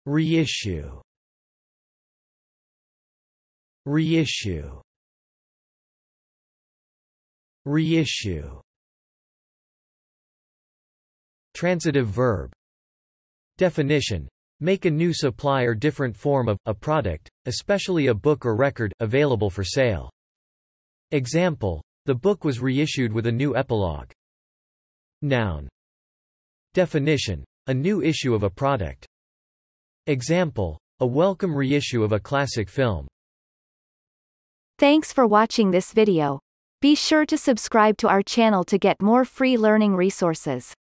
reissue, reissue, reissue. Transitive verb. Definition: make a new supply or different form of a product, especially a book or record, available for sale. Example: the book was reissued with a new epilogue. Noun. Definition: a new issue of a product. Example: a welcome reissue of a classic film. Thanks for watching this video. Be sure to subscribe to our channel to get more free learning resources.